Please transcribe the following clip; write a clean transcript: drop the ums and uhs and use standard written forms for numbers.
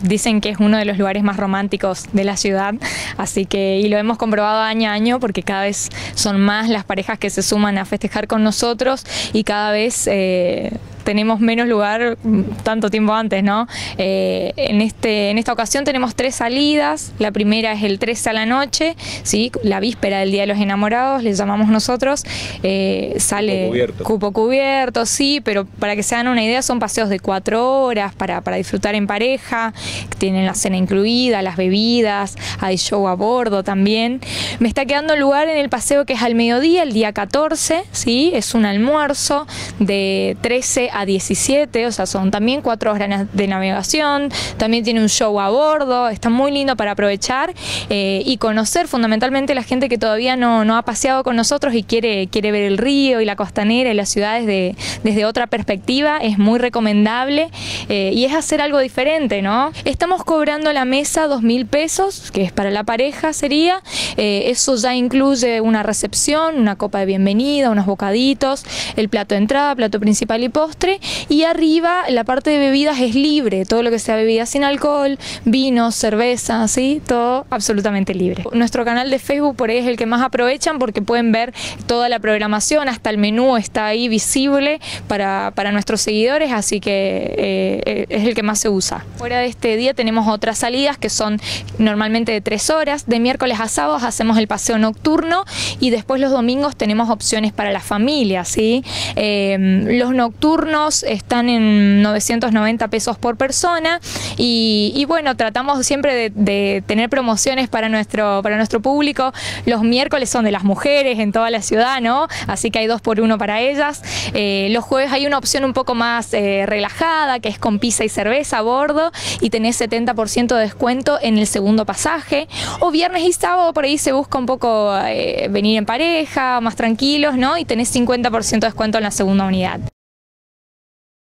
dicen que es uno de los lugares más románticos de la ciudad, así que, y lo hemos comprobado año a año porque cada vez son más las parejas que se suman a festejar con nosotros y cada vez tenemos menos lugar tanto tiempo antes, ¿no? En esta ocasión tenemos 3 salidas. La primera es el 13 a la noche, ¿sí? La víspera del Día de los Enamorados, le llamamos nosotros. Sale cupo cubierto, sí, pero para que se hagan una idea son paseos de 4 horas para disfrutar en pareja. Tienen la cena incluida, las bebidas, hay show a bordo también. Me está quedando lugar en el paseo que es al mediodía, el día 14, ¿sí? Es un almuerzo de 13 a 17, o sea, son también 4 horas de navegación, también tiene un show a bordo, está muy lindo para aprovechar y conocer fundamentalmente la gente que todavía no ha paseado con nosotros y quiere ver el río y la costanera y las ciudades desde otra perspectiva. Es muy recomendable y es hacer algo diferente, ¿no? Estamos cobrando la mesa 2.000 pesos, que es para la pareja sería, eso ya incluye una recepción, una copa de bienvenida, unos bocaditos, el plato de entrada, plato principal y postre. Y arriba la parte de bebidas es libre, todo lo que sea bebidas sin alcohol, vinos, cerveza, ¿sí? Todo absolutamente libre. Nuestro canal de Facebook por ahí es el que más aprovechan porque pueden ver toda la programación, hasta el menú está ahí visible para nuestros seguidores, así que es el que más se usa. Fuera de este día tenemos otras salidas que son normalmente de 3 horas, de miércoles a sábados hacemos el paseo nocturno y después los domingos tenemos opciones para las familias, ¿sí? Los nocturnos están en 990 pesos por persona y bueno, tratamos siempre de tener promociones para nuestro público. Los miércoles son de las mujeres en toda la ciudad, ¿no? Así que hay 2 por 1 para ellas. Los jueves hay una opción un poco más relajada, que es con pizza y cerveza a bordo y tenés 70% de descuento en el segundo pasaje. O viernes y sábado por ahí se busca un poco venir en pareja, más tranquilos, ¿no? Y tenés 50% de descuento en la segunda unidad.